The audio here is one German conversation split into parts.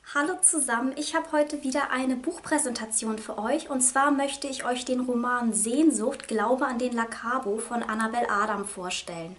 Hallo zusammen, ich habe heute wieder eine Buchpräsentation für euch und zwar möchte ich euch den Roman Sehnsucht, Glaube an den Lakabo von Annabel Adam vorstellen.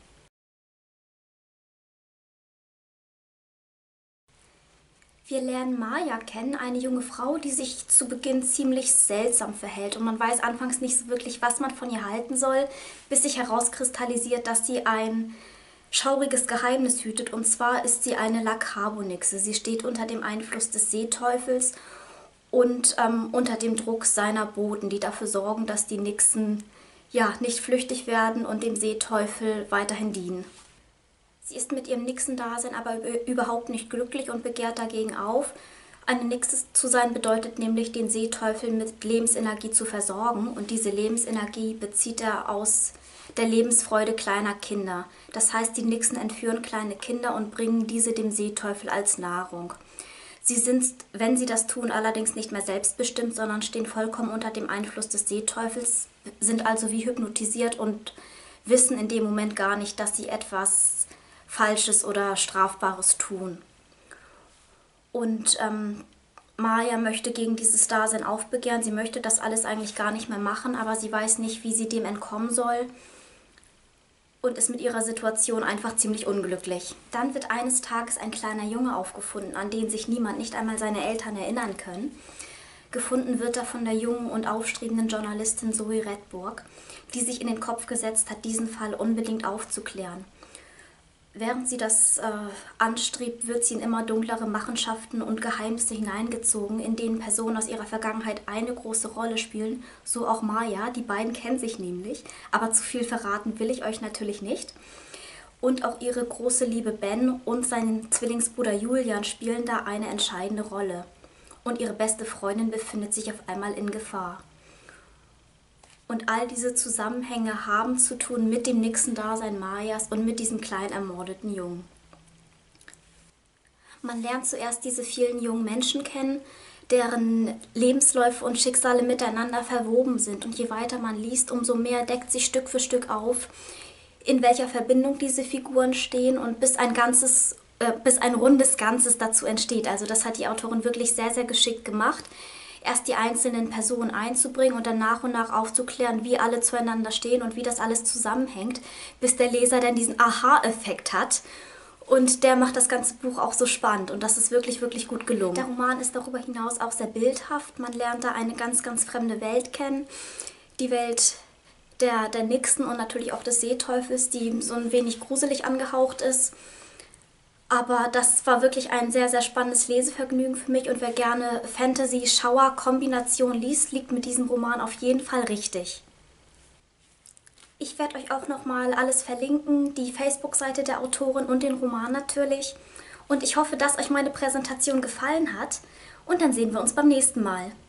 Wir lernen Maya kennen, eine junge Frau, die sich zu Beginn ziemlich seltsam verhält und man weiß anfangs nicht so wirklich, was man von ihr halten soll, bis sich herauskristallisiert, dass sie ein schauriges Geheimnis hütet, und zwar ist sie eine Lakabo-Nixe. Sie steht unter dem Einfluss des Seeteufels und unter dem Druck seiner Boten, die dafür sorgen, dass die Nixen ja nicht flüchtig werden und dem Seeteufel weiterhin dienen. Sie ist mit ihrem Nixendasein aber überhaupt nicht glücklich und begehrt dagegen auf. Eine Nixe zu sein bedeutet nämlich, den Seeteufel mit Lebensenergie zu versorgen, und diese Lebensenergie bezieht er aus der Lebensfreude kleiner Kinder. Das heißt, die Nixen entführen kleine Kinder und bringen diese dem Seeteufel als Nahrung. Sie sind, wenn sie das tun, allerdings nicht mehr selbstbestimmt, sondern stehen vollkommen unter dem Einfluss des Seeteufels, sind also wie hypnotisiert und wissen in dem Moment gar nicht, dass sie etwas Falsches oder Strafbares tun. Und Maya möchte gegen dieses Dasein aufbegehren. Sie möchte das alles eigentlich gar nicht mehr machen, aber sie weiß nicht, wie sie dem entkommen soll und ist mit ihrer Situation einfach ziemlich unglücklich. Dann wird eines Tages ein kleiner Junge aufgefunden, an den sich niemand, nicht einmal seine Eltern, erinnern können. Gefunden wird er von der jungen und aufstrebenden Journalistin Zoe Redburg, die sich in den Kopf gesetzt hat, diesen Fall unbedingt aufzuklären. Während sie das anstrebt, wird sie in immer dunklere Machenschaften und Geheimnisse hineingezogen, in denen Personen aus ihrer Vergangenheit eine große Rolle spielen, so auch Maya. Die beiden kennen sich nämlich, aber zu viel verraten will ich euch natürlich nicht. Und auch ihre große Liebe Ben und sein Zwillingsbruder Julian spielen da eine entscheidende Rolle. Und ihre beste Freundin befindet sich auf einmal in Gefahr. Und all diese Zusammenhänge haben zu tun mit dem Nixendasein Mayas und mit diesem kleinen ermordeten Jungen. Man lernt zuerst diese vielen jungen Menschen kennen, deren Lebensläufe und Schicksale miteinander verwoben sind. Und je weiter man liest, umso mehr deckt sich Stück für Stück auf, in welcher Verbindung diese Figuren stehen, und bis ein rundes Ganzes dazu entsteht. Also das hat die Autorin wirklich sehr, sehr geschickt gemacht, erst die einzelnen Personen einzubringen und dann nach und nach aufzuklären, wie alle zueinander stehen und wie das alles zusammenhängt, bis der Leser dann diesen Aha-Effekt hat. Und der macht das ganze Buch auch so spannend, und das ist wirklich, wirklich gut gelungen. Der Roman ist darüber hinaus auch sehr bildhaft. Man lernt da eine ganz, ganz fremde Welt kennen. Die Welt der Nixen und natürlich auch des Seeteufels, die so ein wenig gruselig angehaucht ist. Aber das war wirklich ein sehr, sehr spannendes Lesevergnügen für mich, und wer gerne Fantasy-Schauer-Kombination liest, liegt mit diesem Roman auf jeden Fall richtig. Ich werde euch auch nochmal alles verlinken, die Facebook-Seite der Autorin und den Roman natürlich. Und ich hoffe, dass euch meine Präsentation gefallen hat, und dann sehen wir uns beim nächsten Mal.